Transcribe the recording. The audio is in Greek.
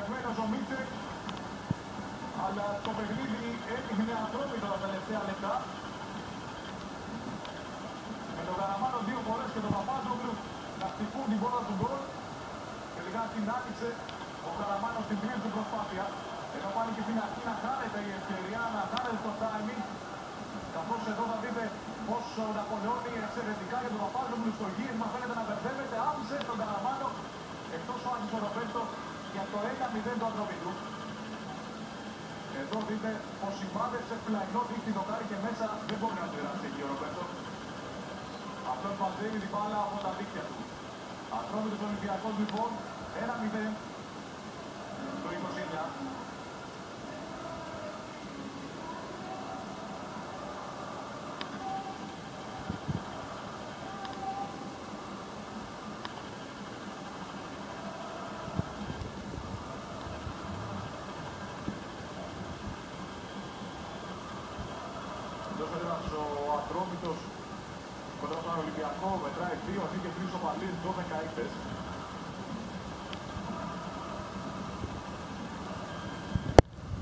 Εκπαιδευμένος ο Μίτσεκ, αλλά το παιχνίδι έδειχνε ατρόμητο τα τελευταία λεπτά. Με τον Καραμάνο δύο φορές και τον Παπάζογλου να χτυπούν την μπάλα του γκολ. Τελικά την άνοιξε ο Καραμάνος στην τρίτη του προσπάθεια. Ενώ πάλι και στην αρχή να χάνεται η ευκαιρία, να χάνεται το timing. Καθώς εδώ θα δείτε πως ο Ναπολεόνι εξαιρετικά για τον Παπάζογλου στο γύρισμα φαίνεται να μπερδεύεται. Άφησε τον Καραμάνο εκτός ο Άκης ο Ροπέτο για το 1-0 του Ατρομητού. Εδώ δείτε πως συμπάδευσε πλαϊνό δίχτυ δοκάρι και μέσα δεν μπορεί να περάσει εκεί ο Ροπέτο. Αυτός μαζεύει την μπάλα από τα δίχτυα του. Ατρόμητος Ολυμπιακός λοιπόν 1-0 το 29. Ο Ατρόμητος κοντά στον Ολυμπιακό μετράει 2 νίκες, 3 ισοπαλίες, 12 ήττες.